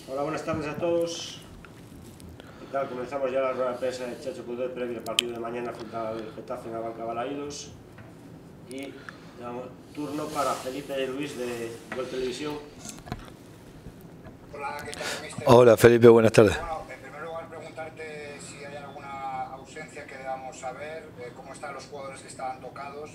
Hola, buenas tardes a todos. ¿Qué tal? Comenzamos ya la rueda de prensa de Chacho Coudet previo al partido de mañana frente al Getafe en la Banca Balaídos. Y damos turno para Felipe y Luis de Gol Televisión. Hola, ¿qué tal, mister? Hola, Felipe, buenas tardes. Bueno, en primer lugar preguntarte si hay alguna ausencia que debamos saber, cómo están los jugadores que estaban tocados.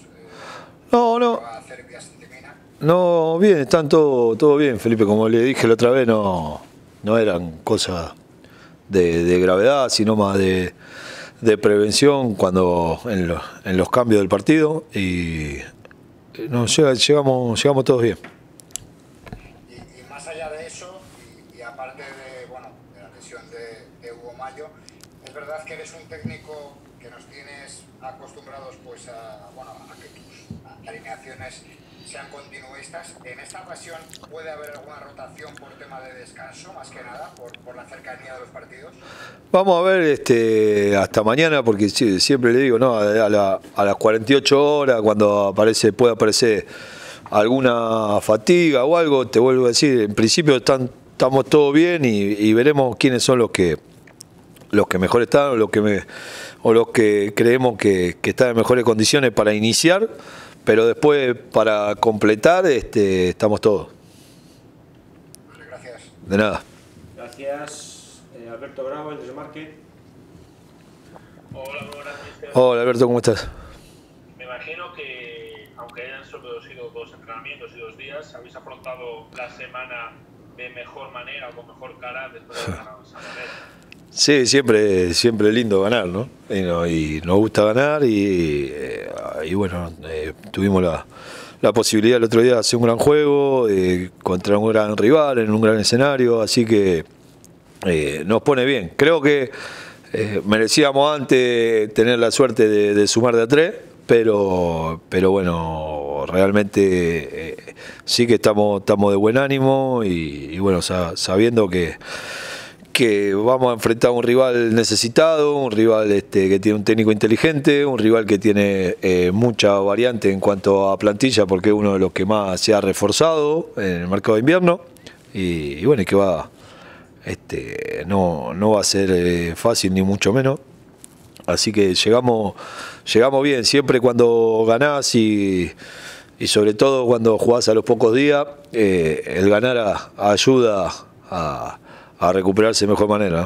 No, bien, están todo bien, Felipe. Como le dije la otra vez, no eran cosas de gravedad, sino más de prevención cuando en los cambios del partido, y no, llegamos todos bien. Y más allá de eso, y aparte de la lesión de Hugo Mallo, es verdad que eres un técnico que nos tienes acostumbrados pues a que tus alineaciones sean continuistas. En esta ocasión puede haber alguna rotación por tema de descanso, más que nada por la cercanía de los partidos. Vamos a ver hasta mañana, porque siempre le digo, ¿no? A las 48 horas, cuando puede aparecer alguna fatiga o algo, te vuelvo a decir, en principio estamos todos bien, y veremos quiénes son los que mejor están, o los que creemos que están en mejores condiciones para iniciar. Pero después, para completar, estamos todos. Vale, gracias. De nada. Gracias. Alberto Bravo, el Desmarque. Hola, buenas, mister. Hola, Alberto, ¿cómo estás? Me imagino que, aunque hayan solo sido 2 entrenamientos y 2 días, habéis afrontado la semana de mejor manera o con mejor cara después de ganar San Mamés. Sí, siempre lindo ganar, ¿no? Y nos gusta ganar, y bueno, tuvimos la posibilidad el otro día de hacer un gran juego contra un gran rival en un gran escenario, así que nos pone bien. Creo que merecíamos antes tener la suerte de sumar de a 3, pero bueno, realmente sí que estamos de buen ánimo, y bueno, sabiendo que vamos a enfrentar a un rival necesitado, un rival que tiene un técnico inteligente, un rival que tiene mucha variante en cuanto a plantilla, porque es uno de los que más se ha reforzado en el mercado de invierno, y bueno, y que no va a ser fácil, ni mucho menos. Así que llegamos bien. Siempre cuando ganás, y sobre todo cuando jugás a los pocos días, el ganar ayuda a recuperarse de mejor manera.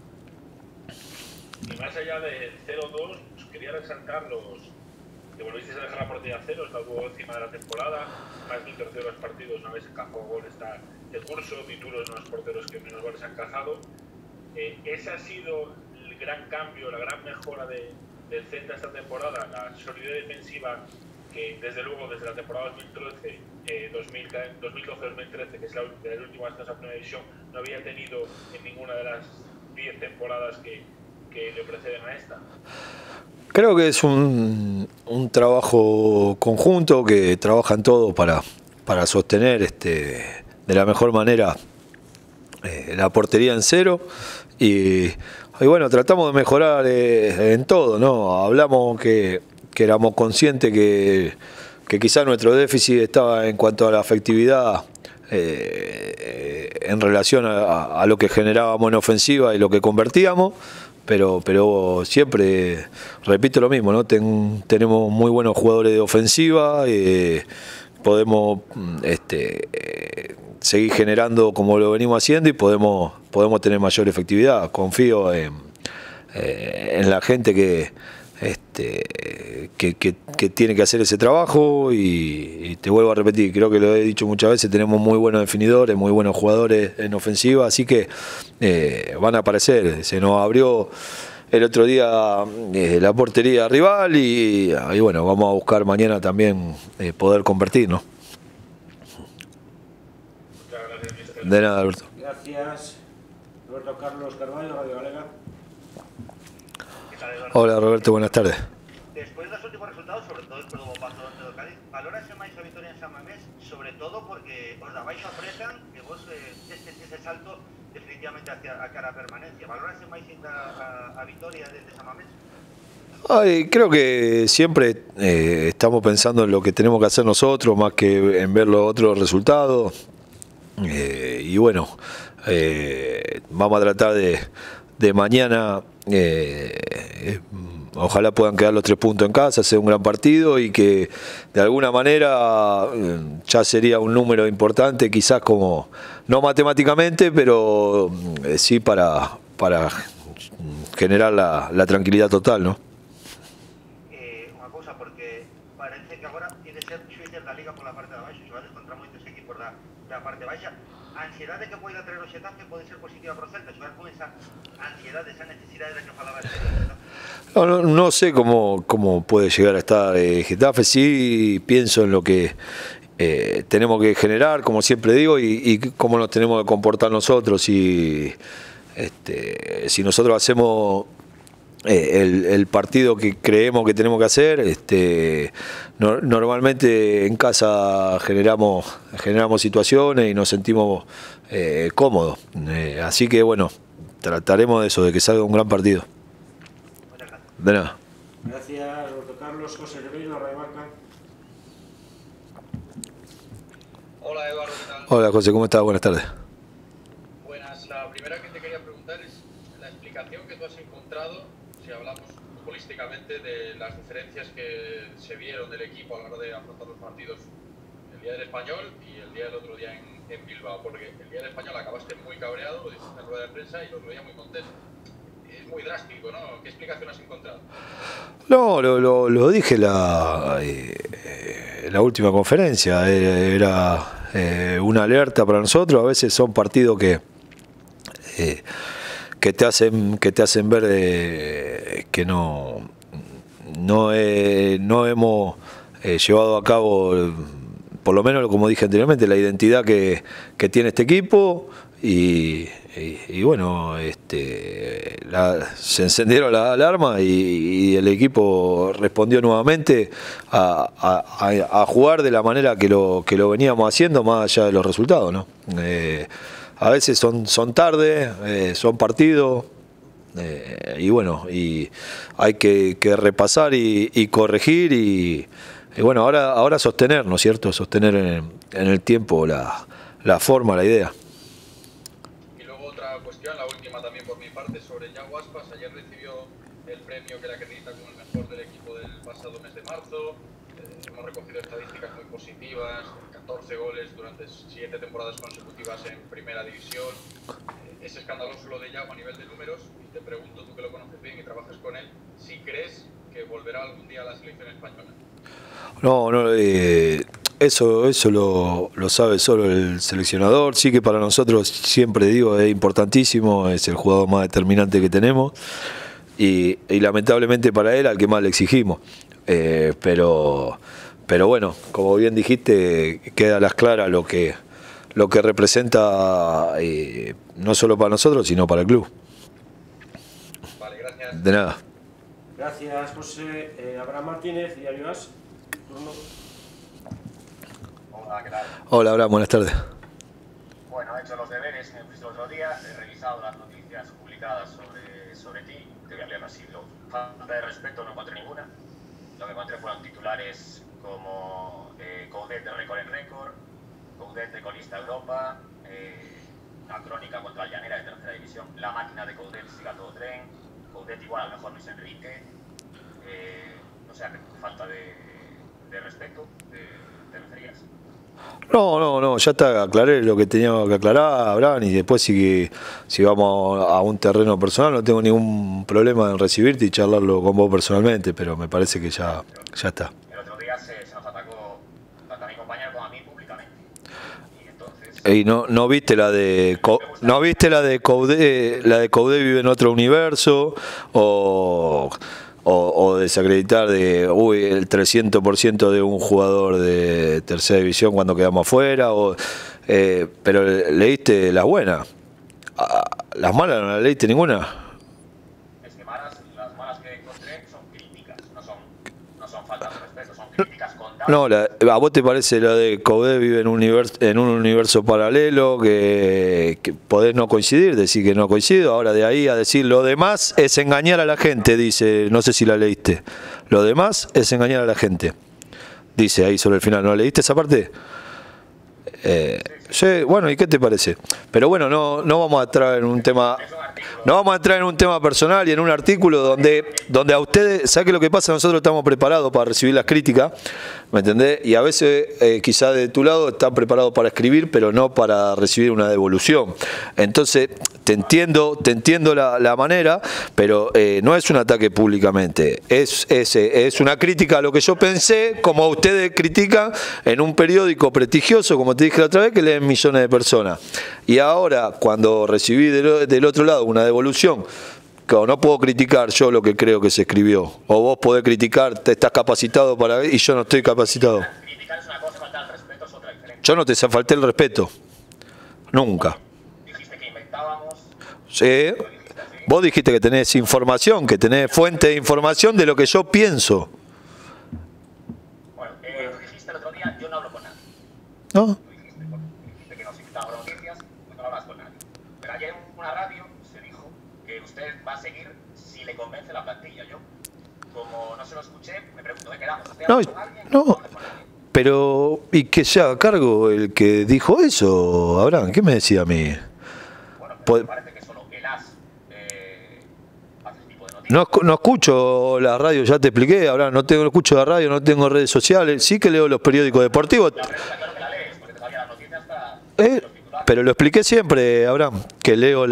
Y más allá de 0-2, quería resaltar que volvisteis a dejar la portería a 0, es la hubo encima de la temporada, más de un tercio de los partidos no habéis encajado gol de curso, Dituro es uno de los porteros que menos goles han encajado. Ese ha sido el gran cambio, la gran mejora del Celta esta temporada, la solidez defensiva que desde luego desde la temporada 2012-2013, que es el último ascenso a Primera División, no había tenido en ninguna de las 10 temporadas que le preceden a esta. Creo que es un trabajo conjunto, que trabajan todos para sostener de la mejor manera la portería en 0, y bueno, tratamos de mejorar en todo, ¿no? Hablamos que éramos conscientes que quizás nuestro déficit estaba en cuanto a la efectividad en relación a lo que generábamos en ofensiva y lo que convertíamos, pero siempre repito lo mismo, ¿no? Tenemos muy buenos jugadores de ofensiva, podemos seguir generando como lo venimos haciendo, y podemos tener mayor efectividad. Confío en la gente que tiene que hacer ese trabajo, y te vuelvo a repetir, creo que lo he dicho muchas veces, tenemos muy buenos definidores, muy buenos jugadores en ofensiva, así que van a aparecer. Se nos abrió el otro día la portería rival, y bueno, vamos a buscar mañana también poder convertir, ¿no? Muchas gracias, mister. De nada, Alberto. Gracias. Roberto Carlos Carvalho, Radio Galega. Hola, Roberto, buenas tardes. Después dos últimos resultados, sobre todo después do paso do Cádiz, valora ese máis a vitoria en San Mamés, sobre todo porque os dabais a presa que vos ese salto definitivamente hacia a cara a permanencia. Valora ese máis a vitoria de San Mamés? Creo que siempre estamos pensando en lo que tenemos que hacer nosotros, más que en ver los otros resultados. Y bueno, vamos a tratar de mañana, ojalá puedan quedar los 3 puntos en casa, hacer un gran partido y que de alguna manera ya sería un número importante, quizás como, no matemáticamente, pero sí para generar la tranquilidad total, ¿no? Una cosa, porque parece que ahora tiene que ser Suiza la Liga por la parte de abajo, se va contra muchos equipos de la parte baja. A ansiedad de que pueda traer o Xetafe pode ser positiva para o Celta, xogar con esa ansiedad, esa necesidade de que falaba el No sé cómo puede llegar a estar Getafe. Sí pienso en lo que tenemos que generar, como siempre digo, y cómo nos tenemos que comportar nosotros. Y si nosotros hacemos el partido que creemos que tenemos que hacer, normalmente en casa generamos situaciones y nos sentimos cómodos. Así que bueno, trataremos de eso, de que salga un gran partido. De nada. Gracias, Roberto Carlos. José Ribeiro, Radio Marca. Hola Eduardo, ¿qué tal? Hola José, ¿cómo estás? Buenas tardes. Buenas, la primera que te quería preguntar es la explicación que tú has encontrado, si hablamos futbolísticamente, de las diferencias que se vieron del equipo a la hora de afrontar los partidos el día del Español y el día del otro día en Bilbao, porque el día del Español acabaste muy cabreado, lo dijiste en rueda de prensa, y el otro día muy contento. Es muy drástico, ¿no? ¿Qué explicación has encontrado? No, lo dije en la última conferencia. Era una alerta para nosotros. A veces son partidos que te hacen ver que no hemos llevado a cabo, por lo menos como dije anteriormente, la identidad que tiene este equipo. Y bueno, se encendieron las alarmas y el equipo respondió nuevamente a jugar de la manera que lo veníamos haciendo, más allá de los resultados, ¿no? A veces son tarde, son partidos, y bueno, y hay que repasar y corregir y bueno, ahora sostener, ¿no es cierto? Sostener en el tiempo la forma, la idea. La última también por mi parte sobre Yago Aspas. Ayer recibió el premio que le acredita como el mejor del equipo del pasado mes de marzo. Hemos recogido estadísticas muy positivas, 14 goles durante 7 temporadas consecutivas en primera división. Es escandaloso lo de Yago a nivel de números y te pregunto, tú que lo conoces bien y trabajas con él, si crees que volverá algún día a la selección española. No, eso lo sabe solo el seleccionador. Sí que para nosotros, siempre digo, es importantísimo, es el jugador más determinante que tenemos y lamentablemente para él al que más le exigimos. Pero bueno, como bien dijiste, queda a las claras lo que representa, no solo para nosotros, sino para el club. Vale, gracias. De nada. Gracias, José. Abraham Martínez, Diario AS. Turno. Hola, ¿qué tal? Hola, Abraham, buenas tardes. Bueno, he hecho los deberes, me fuiste el otro día, he revisado las noticias publicadas sobre ti, te voy a leer así. Falta de respeto no encontré ninguna. Lo que encontré fueron titulares como Coudet de récord en récord, Coudet de colista de Europa, una crónica contra el Llanera de tercera división, la máquina de Coudet siga todo tren, Coudet igual al mejor Luis Enrique, no sé a qué falta de respeto te referías. No, ya está, aclaré lo que teníamos que aclarar, Abraham, y después si vamos a un terreno personal no tengo ningún problema en recibirte y charlarlo con vos personalmente, pero me parece que ya está. El otro día se nos atacó tanto a mi compañero como a mí públicamente. Y entonces... ¿Y no viste la de Coudet vive en otro universo? O desacreditar el 300% de un jugador de tercera división cuando quedamos afuera, pero leíste las buenas, las malas no las leíste ninguna. Es que las malas que encontré son críticas, no son faltas de respeto, son críticas con datos. No, ¿a vos te parece la de Coudet vive en un universo paralelo que podés no coincidir, decir que no coincido? Ahora de ahí a decir lo demás es engañar a la gente, dice, no sé si la leíste. Lo demás es engañar a la gente, dice ahí sobre el final. ¿No leíste esa parte? Sí, bueno, ¿y qué te parece? Pero bueno, no vamos a entrar en un tema, no vamos a entrar en un tema personal y en un artículo donde a ustedes, ¿sabe qué lo que pasa? Nosotros estamos preparados para recibir las críticas, ¿me entendés? Y a veces quizás de tu lado están preparados para escribir, pero no para recibir una devolución. Entonces, te entiendo la manera, pero no es un ataque públicamente, es una crítica a lo que yo pensé, como ustedes critican en un periódico prestigioso, como te dije la otra vez, que leen millones de personas. Y ahora, cuando recibí del otro lado una devolución, claro, no puedo criticar yo lo que creo que se escribió, o vos podés criticar, te estás capacitado para ver, y yo no estoy capacitado. Criticar es una cosa, faltar el respeto es otra diferente. Yo no te falté el respeto, nunca. Dijiste que inventábamos. Sí. Vos dijiste que tenés información, que tenés fuente de información de lo que yo pienso. Bueno, dijiste el otro día, yo no hablo con nadie. ¿No? Dijiste que nos invitaba a noticias, pues no hablas con nadie. Pero ayer en una radio se dijo que usted va a seguir si le convence la plantilla. Yo, como no se lo escuché, me pregunto, ¿me quedamos? ¿Usted habla con alguien? No. Con nadie. Pero, ¿y que se haga cargo el que dijo eso, Abraham? ¿Qué me decía a mí? Bueno, pero me parece que solo el AS hace este tipo de noticias. No escucho la radio, ya te expliqué, Abraham, no escucho la radio, no tengo redes sociales, sí que leo los periódicos deportivos. La prensa, claro que la lees, porque te salían las noticias hasta los titulares. Pero lo expliqué siempre, Abraham, que leo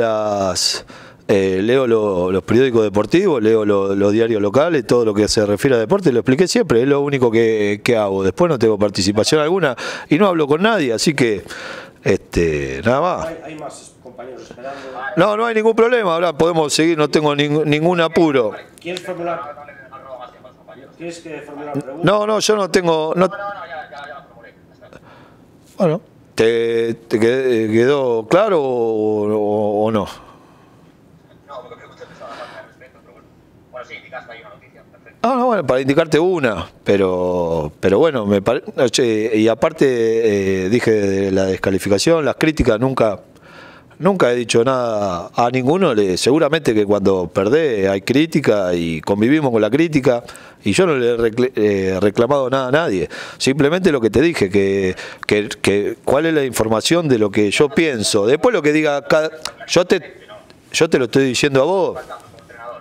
los periódicos deportivos, leo los diarios locales, todo lo que se refiere a deporte, lo expliqué siempre, es lo único que hago. Después no tengo participación alguna y no hablo con nadie, así que nada más. Hay más compañeros esperando. No hay ningún problema, Abraham, podemos seguir, no tengo ningún apuro. ¿Quieres formular? No robo más tiempo a los compañeros. ¿Quieres que formular preguntas? No, yo no tengo... No, ya la formulé. Ya está. Bueno, ¿te quedó claro o no? No, porque creo que usted pensaba falta de respeto, pero bueno. Bueno, sí, indicaste ahí una noticia, perfecto. No, bueno, para indicarte una, pero bueno, y aparte dije de la descalificación, las críticas, nunca he dicho nada a ninguno, seguramente que cuando perdés hay crítica y convivimos con la crítica, y yo no le he reclamado nada a nadie, simplemente lo que te dije, que cuál es la información de lo que yo pienso, después lo que diga cada... Yo te lo estoy diciendo a vos. Como entrenador,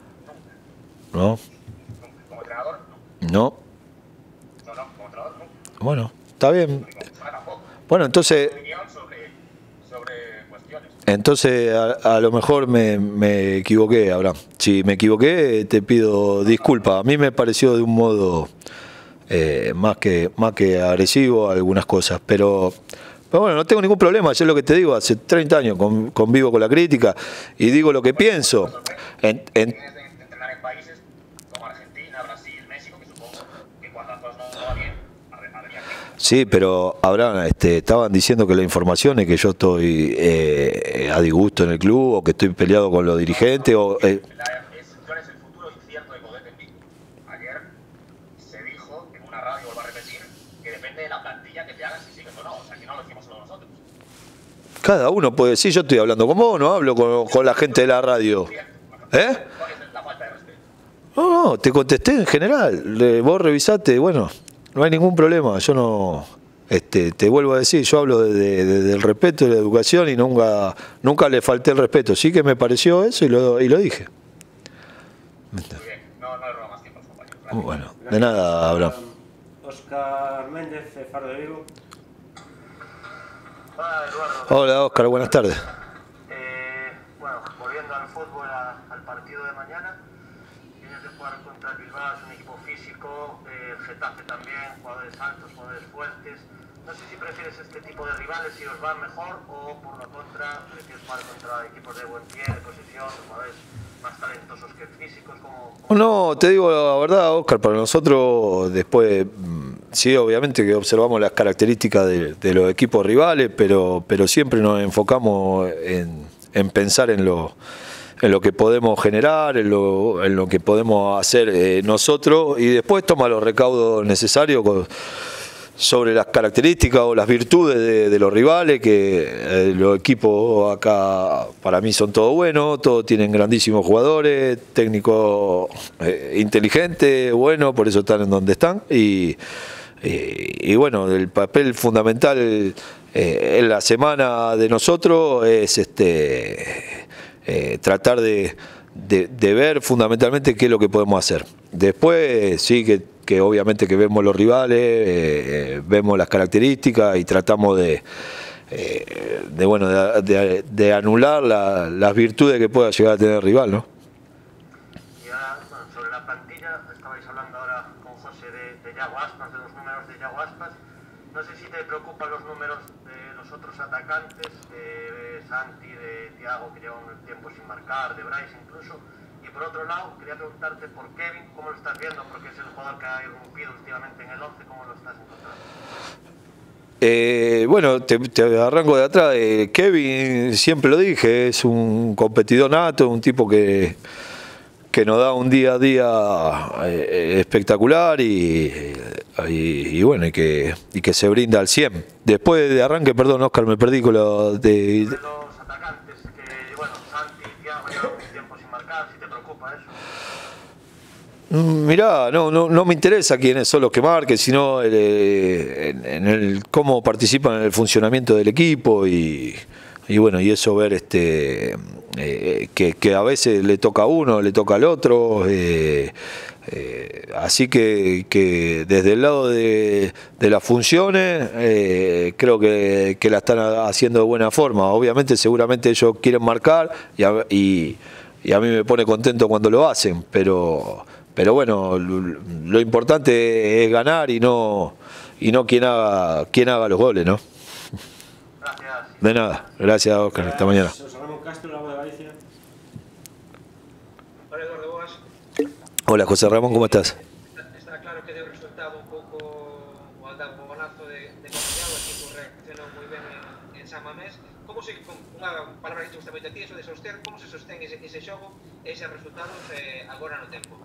No. Como entrenador, No. no, como entrenador, no. Bueno, está bien. Como persona tampoco. Bueno, entonces... Opinión sobre cuestiones. Entonces a lo mejor me equivoqué, Abraham. Si me equivoqué, te pido disculpas. A mí me pareció de un modo más que agresivo algunas cosas, pero bueno, no tengo ningún problema. Yo es lo que te digo, hace 30 años convivo con la crítica y digo lo que pienso. Tienes de entrenar en países como Argentina, Brasil, México, que supongo que cuando las cosas no van bien, habría que... Sí, pero Abraham, estaban diciendo que la información es que yo estoy a disgusto en el club o que estoy peleado con los dirigentes o... Tú eres el futuro incierto de Codet en Vigo. Ayer se dijo en una radio, vuelvo a repetir, que depende de la plantilla que te hagan si sigues o no. O sea, que no lo decimos solo nosotros. Cada uno puede decir, yo estoy hablando con vos, no hablo con la gente de la radio. ¿Cuál es la falta de respeto? No, te contesté en general. Vos revisaste, bueno, no hay ningún problema. Yo no, te vuelvo a decir, yo hablo del respeto y la educación y nunca le falté el respeto. Sí que me pareció eso y lo dije. Muy bien, no le robo más tiempo a los compañeros. Gracias. Bueno, de nada, Abraham. Oscar Méndez, Faro de Vigo. Hola, Eduardo. Hola, Óscar, buenas tardes. Bueno, volviendo al fútbol, al partido de mañana, tienes de jugar contra el Bilbao, es un equipo físico, el Getafe también, jugadores altos, jugadores fuertes. No sé si prefieres este tipo de rivales, si os van mejor, o por la contra, prefieres jugar contra equipos de buen pie, de posesión, jugadores más talentosos que físicos. No, te digo la verdad, Óscar, para nosotros después... Sí, obviamente que observamos las características de los equipos rivales, pero siempre nos enfocamos en pensar en lo que podemos generar, en lo que podemos hacer nosotros, y después toma los recaudos necesarios sobre las características o las virtudes de los rivales, que los equipos acá para mí son todos buenos, todos tienen grandísimos jugadores, técnicos inteligentes, buenos, por eso están en donde están, y y bueno, el papel fundamental en la semana de nosotros es tratar de ver fundamentalmente qué es lo que podemos hacer. Después sí que obviamente que vemos los rivales, vemos las características y tratamos de anular las virtudes que pueda llegar a tener el rival, ¿no? Y ahora, bueno, sobre la plantilla, estabais hablando ahora con José de Yago Aspas, de los números de Yago Aspas. No sé si te preocupan los números de los otros atacantes, de Santi, de Thiago, que llevan un tiempo sin marcar, de Bryce incluso. Y por otro lado, quería preguntarte por Kevin, ¿cómo lo estás viendo? Porque es el jugador que ha irrumpido últimamente en el 11, ¿cómo lo estás encontrando? Bueno, te arranco de atrás. Kevin, siempre lo dije, es un competidor nato, un tipo que nos da un día a día espectacular y bueno, y que se brinda al 100. Después de arranque, perdón, Oscar, me perdí con lo de los atacantes, que bueno, Santi y Thiago llevan un tiempo sin marcar, si te preocupa eso. Mirá, no me interesa quiénes son los que marquen, sino en el cómo participan en el funcionamiento del equipo y bueno, y eso ver que a veces le toca a uno, le toca al otro, así que desde el lado de las funciones creo que la están haciendo de buena forma. Obviamente, seguramente ellos quieren marcar y a mí me pone contento cuando lo hacen, pero bueno, lo importante es ganar y no quien haga los goles, ¿no? Gracias. De nada, gracias Oscar, hasta mañana. José Ramón Castro, Lago de Galicia. Hola Eduardo Boas. Hola José Ramón, ¿cómo estás? Está claro que deu resultado un pouco o aldabonazo de Costellado, o equipo reaccionou moi ben en San Mamés. Como se, con unha palabra que te gusta moito a ti, eso de soster, como se sostén ese xogo, eses resultados agora no tempo?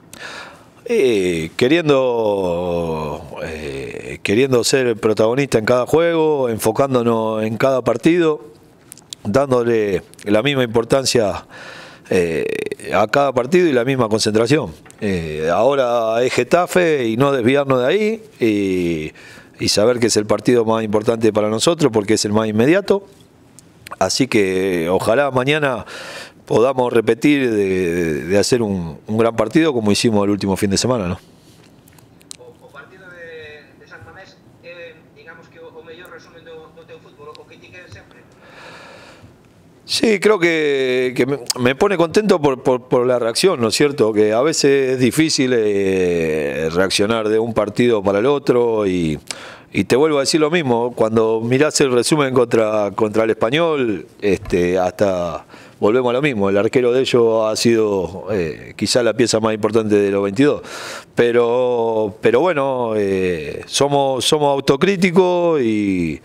Queriendo ser protagonista en cada juego, enfocándonos en cada partido, dándole la misma importancia a cada partido y la misma concentración. Ahora es Getafe y no desviarnos de ahí y saber que es el partido más importante para nosotros porque es el más inmediato. Así que ojalá mañana podamos repetir de hacer un gran partido como hicimos el último fin de semana, ¿no? O partido de San Mamés, digamos que o mellor resumen do teu fútbol, o que ti queres sempre? Sí, creo que me pone contento por la reacción, ¿no es cierto? Que a veces es difícil reaccionar de un partido para el otro y te vuelvo a decir lo mismo, cuando mirás el resumen contra el Español, hasta volvemos a lo mismo, el arquero de ellos ha sido quizá la pieza más importante de los 22, pero bueno, somos autocríticos y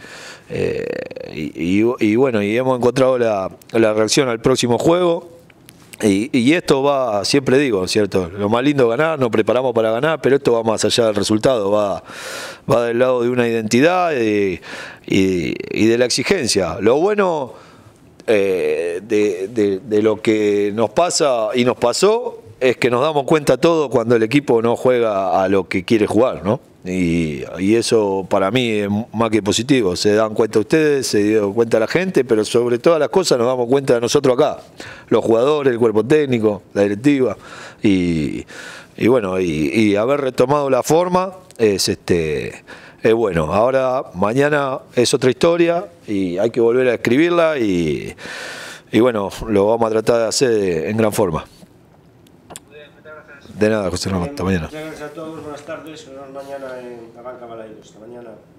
bueno, y hemos encontrado la reacción al próximo juego. Y esto va, siempre digo, ¿cierto? Lo más lindo es ganar, nos preparamos para ganar, pero esto va más allá del resultado, va del lado de una identidad y de la exigencia. Lo bueno de lo que nos pasa y nos pasó es que nos damos cuenta todo cuando el equipo no juega a lo que quiere jugar, ¿no? Y eso para mí es más que positivo. Se dan cuenta ustedes, se dio cuenta la gente, pero sobre todas las cosas nos damos cuenta de nosotros acá, los jugadores, el cuerpo técnico, la directiva y bueno, y haber retomado la forma es bueno. Ahora mañana es otra historia y hay que volver a escribirla y bueno, lo vamos a tratar de hacer en gran forma. De nada, José Ramón, hasta mañana. Muchas gracias a todos, buenas tardes, nos vemos mañana en la Banca Balaidos. Hasta mañana.